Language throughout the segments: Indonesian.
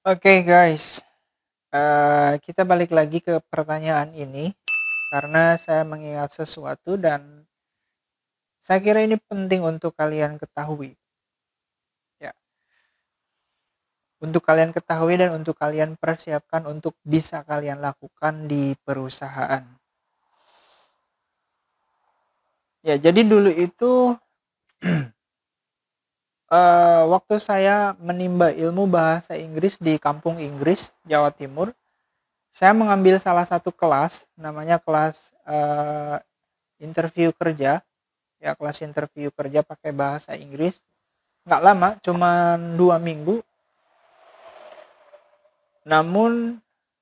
Oke guys, kita balik lagi ke pertanyaan ini karena saya mengingat sesuatu dan saya kira ini penting untuk kalian ketahui ya. Untuk kalian ketahui dan untuk kalian persiapkan untuk bisa kalian lakukan di perusahaan. Ya, jadi dulu itu waktu saya menimba ilmu bahasa Inggris di kampung Inggris, Jawa Timur, saya mengambil salah satu kelas namanya kelas interview kerja. Ya, kelas interview kerja pakai bahasa Inggris. Nggak lama, cuma 2 minggu. Namun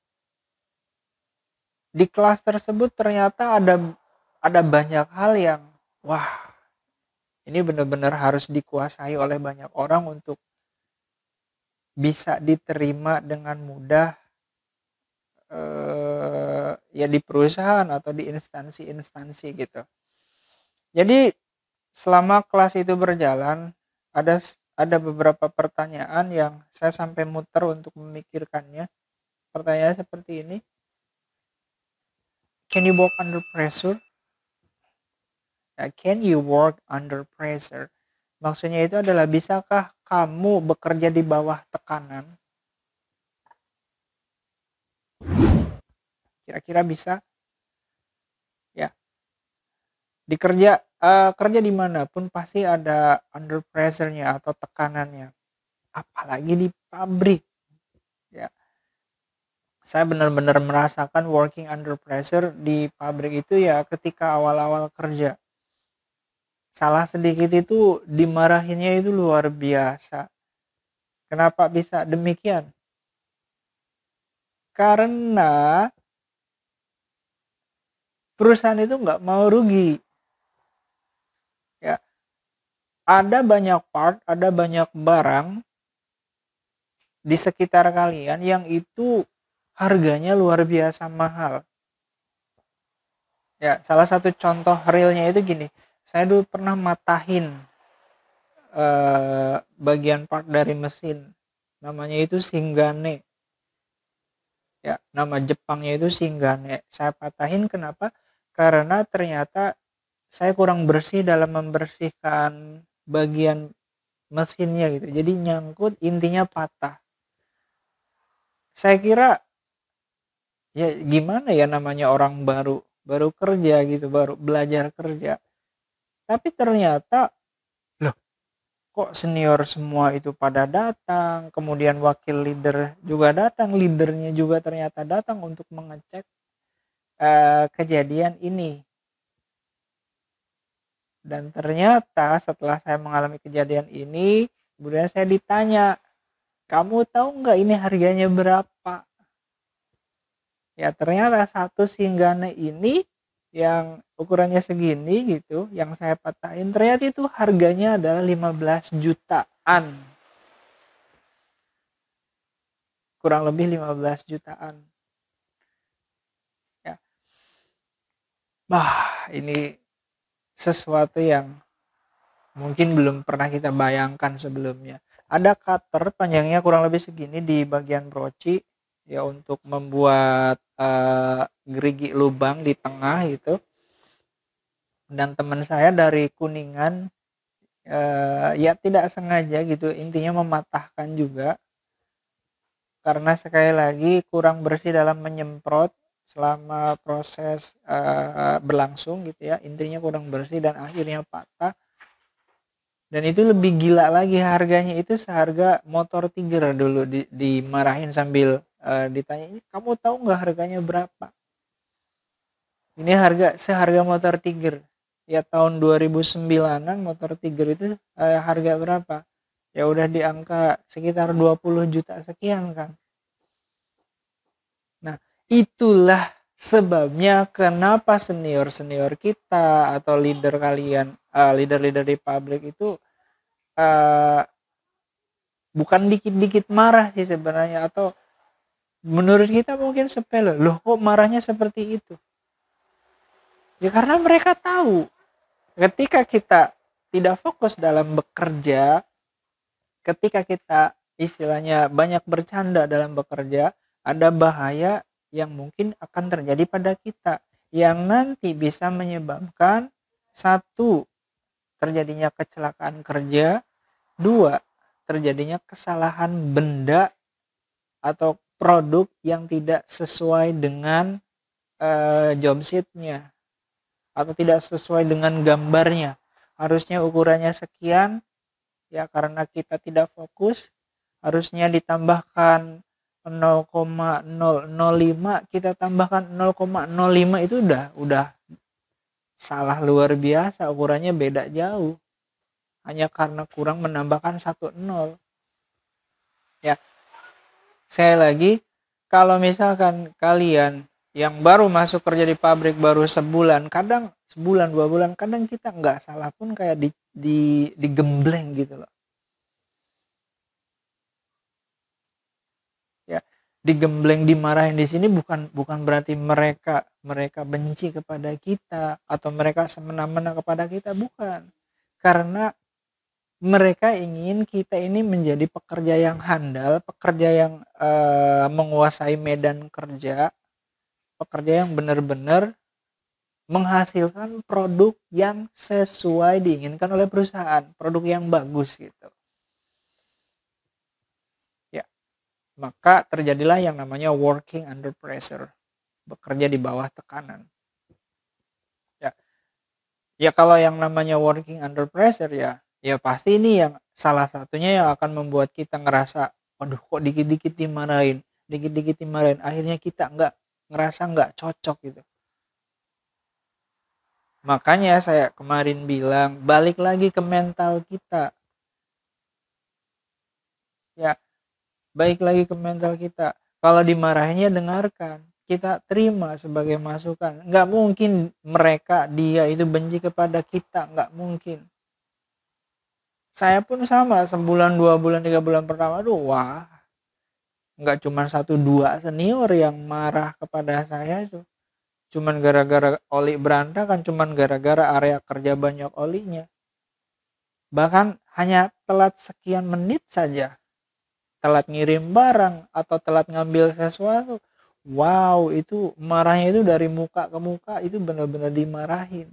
di kelas tersebut ternyata ada banyak hal yang wah, ini benar-benar harus dikuasai oleh banyak orang untuk bisa diterima dengan mudah, ya di perusahaan atau di instansi-instansi gitu. Jadi selama kelas itu berjalan, ada beberapa pertanyaan yang saya sampai muter untuk memikirkannya. Pertanyaannya seperti ini, can you work under pressure? Can you work under pressure? Maksudnya itu adalah, bisakah kamu bekerja di bawah tekanan? Kira-kira bisa? Ya, kerja dimanapun pasti ada under pressure-nya atau tekanannya. Apalagi di pabrik. Ya, saya benar-benar merasakan working under pressure di pabrik itu ya ketika awal-awal kerja. Salah sedikit itu dimarahinnya itu luar biasa. Kenapa bisa demikian? Karena perusahaan itu nggak mau rugi. Ya, ada banyak part, ada banyak barang di sekitar kalian yang itu harganya luar biasa mahal. Ya, salah satu contoh realnya itu gini. Saya dulu pernah matahin bagian part dari mesin. Namanya itu Shinggane. Ya, nama Jepangnya itu Shinggane. Saya patahin kenapa? Karena ternyata saya kurang bersih dalam membersihkan bagian mesinnya gitu. Jadi nyangkut, intinya patah. Saya kira ya gimana ya, namanya orang baru kerja gitu, baru belajar kerja. Tapi ternyata loh, kok senior semua itu pada datang, kemudian wakil leader juga datang, leadernya juga ternyata datang untuk mengecek kejadian ini. Dan ternyata setelah saya mengalami kejadian ini, kemudian saya ditanya, kamu tahu nggak ini harganya berapa? Ya ternyata satu Shinggane ini yang ukurannya segini gitu, yang saya patahin, ternyata itu harganya adalah 15 jutaan. Kurang lebih 15 jutaan. Ya. Ini sesuatu yang mungkin belum pernah kita bayangkan sebelumnya. Ada cutter panjangnya kurang lebih segini di bagian broci ya, untuk membuat gerigi lubang di tengah gitu. Dan teman saya dari Kuningan ya tidak sengaja gitu, intinya mematahkan juga karena sekali lagi kurang bersih dalam menyemprot selama proses berlangsung gitu ya. Intinya kurang bersih dan akhirnya patah. Dan itu lebih gila lagi, harganya itu seharga motor Tiger. Dulu dimarahin sambil ditanya, kamu tahu nggak harganya berapa? Ini seharga motor Tiger. Ya tahun 2009-an motor Tiger itu harga berapa? Ya udah di angka sekitar 20 juta sekian kan. Nah, itulah sebabnya kenapa senior-senior kita atau leader kalian, leader-leader di pabrik itu bukan dikit-dikit marah sih sebenarnya, atau menurut kita mungkin sepele, loh kok marahnya seperti itu? Ya karena mereka tahu ketika kita tidak fokus dalam bekerja, ketika kita istilahnya banyak bercanda dalam bekerja, ada bahaya yang mungkin akan terjadi pada kita, yang nanti bisa menyebabkan satu, terjadinya kecelakaan kerja, dua, terjadinya kesalahan benda atau produk yang tidak sesuai dengan job sheet-nya atau tidak sesuai dengan gambarnya. Harusnya ukurannya sekian, ya karena kita tidak fokus, harusnya ditambahkan 0,005, kita tambahkan 0,05, itu udah salah luar biasa, ukurannya beda jauh. Hanya karena kurang menambahkan 1 0. Ya, sekali lagi, kalau misalkan kalian yang baru masuk kerja di pabrik baru sebulan, kadang sebulan 2 bulan, kadang kita nggak salah pun kayak digembleng gitu loh. Ya, digembleng, dimarahin di sini bukan berarti mereka benci kepada kita atau mereka semena-mena kepada kita, bukan. Karena mereka ingin kita ini menjadi pekerja yang handal, pekerja yang menguasai medan kerja, pekerja yang benar-benar menghasilkan produk yang sesuai diinginkan oleh perusahaan, produk yang bagus gitu. Ya, maka terjadilah yang namanya working under pressure, bekerja di bawah tekanan. Ya, ya kalau yang namanya working under pressure ya pasti ini yang salah satunya yang akan membuat kita ngerasa, waduh kok dikit-dikit dimarahin, akhirnya kita ngerasa nggak cocok gitu. Makanya saya kemarin bilang, balik lagi ke mental kita. Ya, balik lagi ke mental kita. Kalau dimarahinnya dengarkan, kita terima sebagai masukan. Nggak mungkin dia itu benci kepada kita, nggak mungkin. Saya pun sama, sebulan, 2 bulan, 3 bulan pertama wah, nggak cuma 1-2 senior yang marah kepada saya itu. Cuman gara-gara oli berantakan, cuman gara-gara area kerja banyak olinya. Bahkan hanya telat sekian menit saja, telat ngirim barang atau telat ngambil sesuatu, wow, itu marahnya itu dari muka ke muka, itu benar-benar dimarahin.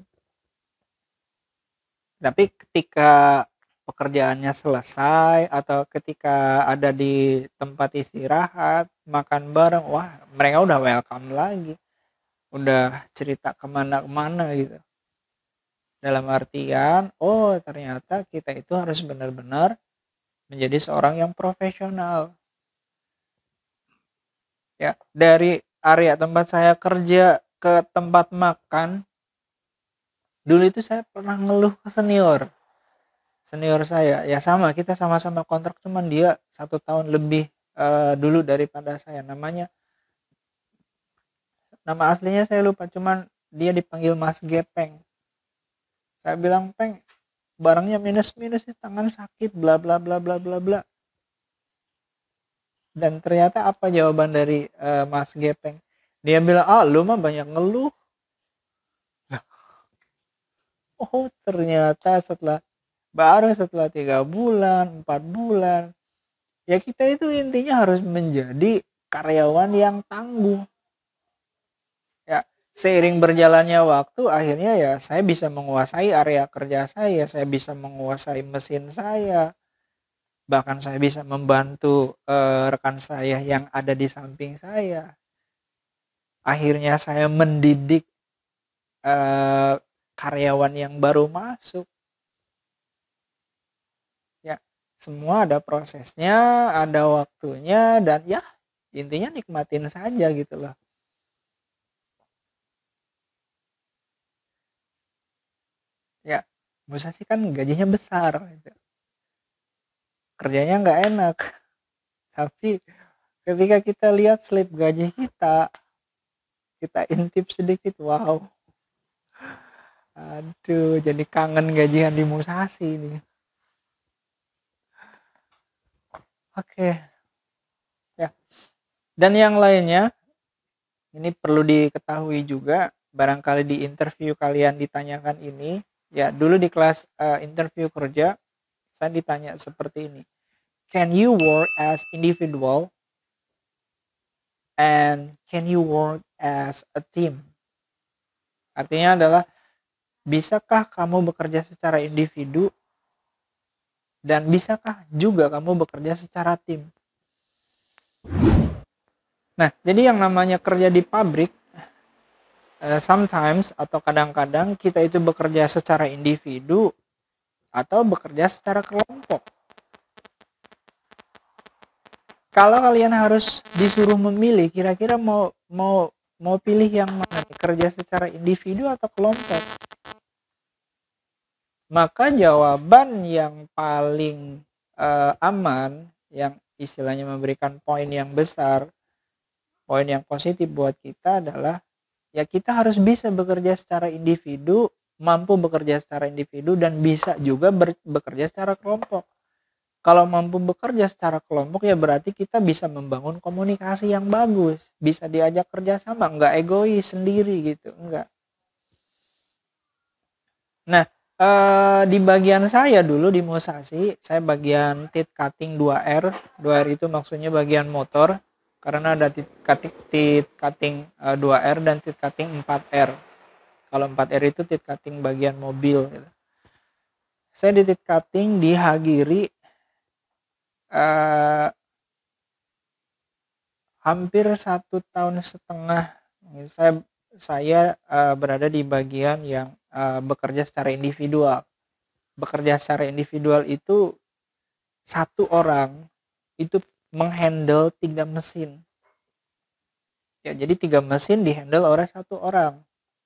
Tapi ketika pekerjaannya selesai atau ketika ada di tempat istirahat, makan bareng, wah mereka udah welcome lagi, udah cerita kemana-kemana gitu. Dalam artian, oh ternyata kita itu harus benar-benar menjadi seorang yang profesional. Ya, dari area tempat saya kerja ke tempat makan, dulu itu saya pernah ngeluh ke senior saya. Ya sama, kita sama-sama kontrak, cuman dia 1 tahun lebih dulu daripada saya. Nama aslinya saya lupa, cuman dia dipanggil Mas Gepeng. Saya bilang, Peng, barangnya minus tangan sakit, bla bla bla bla bla bla. Dan ternyata apa jawaban dari Mas Gepeng? Dia bilang, lu mah banyak ngeluh. Oh ternyata baru setelah 3 bulan, 4 bulan, ya kita itu intinya harus menjadi karyawan yang tangguh. Ya, seiring berjalannya waktu, akhirnya ya saya bisa menguasai area kerja saya bisa menguasai mesin saya, bahkan saya bisa membantu rekan saya yang ada di samping saya. Akhirnya saya mendidik karyawan yang baru masuk. Ya, semua ada prosesnya, ada waktunya, dan ya intinya nikmatin saja gitu loh. Ya, Musa sih kan gajinya besar gitu. Kerjanya nggak enak. Tapi ketika kita lihat slip gaji kita intip sedikit, wow. Aduh, jadi kangen gajian di Musashi nih. Oke. Ya. Dan yang lainnya, ini perlu diketahui juga, barangkali di interview kalian ditanyakan ini, ya dulu di kelas interview kerja, saya ditanya seperti ini. can you work as individual and can you work as a team? Artinya adalah, bisakah kamu bekerja secara individu dan bisakah juga kamu bekerja secara tim? Nah, jadi yang namanya kerja di pabrik, sometimes atau kadang-kadang kita itu bekerja secara individu atau bekerja secara kelompok. Kalau kalian harus disuruh memilih, kira-kira mau pilih yang mana nih? Kerja secara individu atau kelompok? Maka jawaban yang paling aman, yang istilahnya memberikan poin yang besar, poin yang positif buat kita adalah, ya kita harus bisa bekerja secara individu, mampu bekerja secara individu dan bisa juga bekerja secara kelompok. Kalau mampu bekerja secara kelompok, ya berarti kita bisa membangun komunikasi yang bagus, bisa diajak kerjasama, nggak egois sendiri gitu, enggak. Nah, di bagian saya dulu di Musashi, saya bagian teeth cutting 2R. 2R itu maksudnya bagian motor, karena ada teeth cutting 2R dan teeth cutting 4R. Kalau 4R itu teeth cutting bagian mobil gitu. Saya di teeth cutting di Hagiri hampir 1,5 tahun. Saya berada di bagian yang bekerja secara individual. Bekerja secara individual itu satu orang itu menghandle 3 mesin. Ya, jadi 3 mesin dihandle oleh satu orang.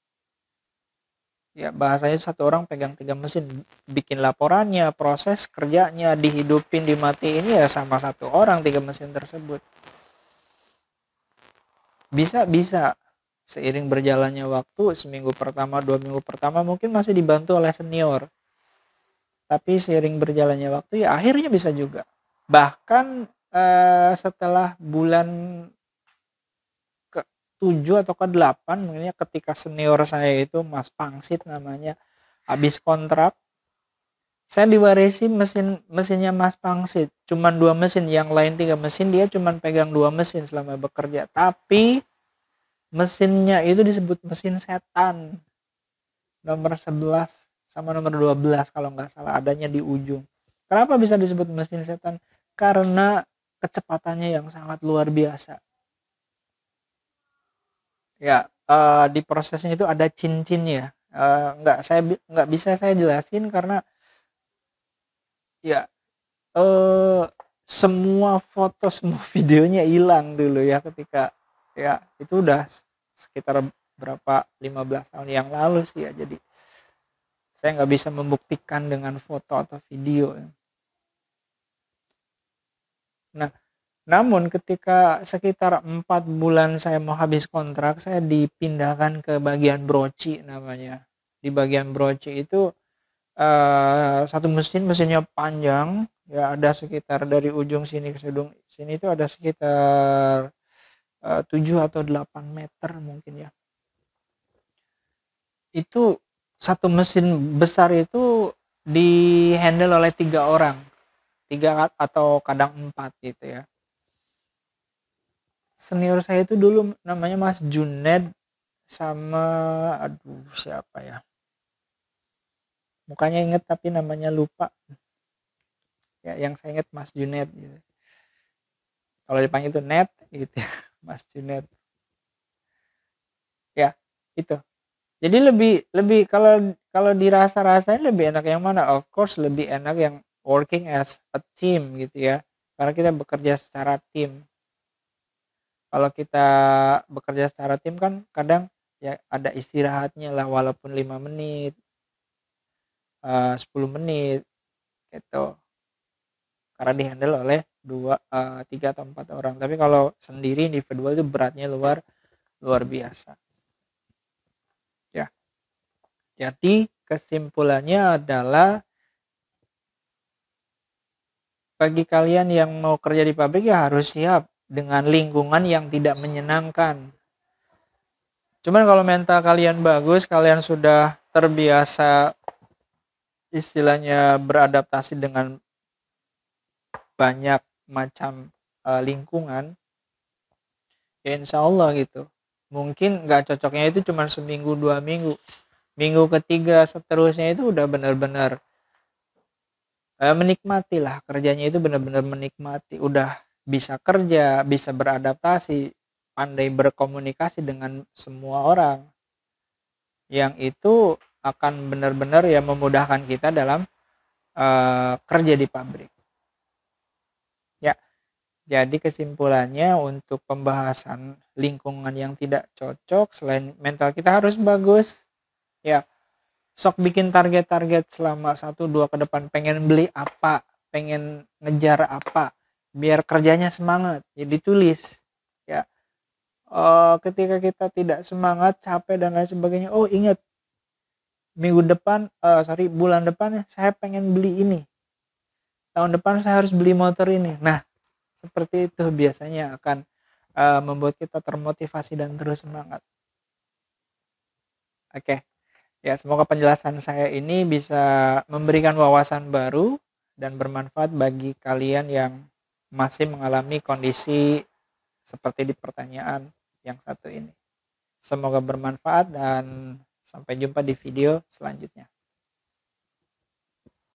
Ya, bahasanya satu orang pegang 3 mesin, bikin laporannya, proses kerjanya, dihidupin, dimatiin ya sama satu orang 3 mesin tersebut. Bisa seiring berjalannya waktu, seminggu pertama, 2 minggu pertama mungkin masih dibantu oleh senior. Tapi seiring berjalannya waktu ya akhirnya bisa juga. Bahkan setelah bulan ke-7 atau ke-8 mungkinnya, ketika senior saya itu Mas Pangsit namanya, habis kontrak, saya diwarisi mesinnya Mas Pangsit, cuman 2 mesin, yang lain 3 mesin dia cuman pegang 2 mesin selama bekerja, tapi mesinnya itu disebut mesin setan, nomor 11 sama nomor 12 kalau nggak salah, adanya di ujung. Kenapa bisa disebut mesin setan? Karena kecepatannya yang sangat luar biasa. Ya, di prosesnya itu ada cincinnya. Nggak bisa saya jelasin karena ya semua foto, semua videonya hilang dulu ya, ketika ya itu udah sekitar berapa 15 tahun yang lalu sih ya, jadi saya nggak bisa membuktikan dengan foto atau video. Nah, namun ketika sekitar 4 bulan saya mau habis kontrak, saya dipindahkan ke bagian broci namanya. Di bagian broci itu satu mesinnya panjang ya, ada sekitar dari ujung sini ke ujung sini itu ada sekitar 7 atau 8 meter mungkin ya. Itu satu mesin besar itu dihandle oleh 3 orang, 3 atau kadang 4 gitu ya. Senior saya itu dulu namanya Mas Juned, sama aduh siapa ya, mukanya inget tapi namanya lupa ya. Yang saya inget Mas Juned gitu, kalau dipanggil tuh Net gitu ya. Mas Juned ya, itu. Jadi lebih kalau dirasa-rasain lebih enak yang mana? Of course lebih enak yang working as a team gitu ya, karena kita bekerja secara tim. Kalau kita bekerja secara tim kan kadang ya ada istirahatnya lah, walaupun 5 menit, 10 menit gitu, karena dihandle oleh 3 atau 4 orang. Tapi kalau sendiri individual itu beratnya luar biasa ya. Jadi kesimpulannya adalah, bagi kalian yang mau kerja di pabrik ya harus siap dengan lingkungan yang tidak menyenangkan. Cuman kalau mental kalian bagus, kalian sudah terbiasa istilahnya beradaptasi dengan banyak macam lingkungan, ya insya Allah gitu. Mungkin nggak cocoknya itu cuma seminggu 2 minggu, minggu ketiga seterusnya itu udah benar-benar menikmati lah kerjanya, itu benar-benar menikmati, udah bisa kerja, bisa beradaptasi, pandai berkomunikasi dengan semua orang, yang itu akan benar-benar ya memudahkan kita dalam kerja di pabrik. Ya, jadi kesimpulannya untuk pembahasan lingkungan yang tidak cocok, selain mental kita harus bagus, ya sok bikin target-target selama 1-2 ke depan, pengen beli apa, pengen ngejar apa, biar kerjanya semangat, jadi tulis ya. Ketika kita tidak semangat, capek dan lain sebagainya, oh ingat minggu depan, bulan depan saya pengen beli ini, tahun depan saya harus beli motor ini. Nah, seperti itu biasanya akan membuat kita termotivasi dan terus semangat. Oke. Ya, semoga penjelasan saya ini bisa memberikan wawasan baru dan bermanfaat bagi kalian yang masih mengalami kondisi seperti di pertanyaan yang satu ini. Semoga bermanfaat dan sampai jumpa di video selanjutnya.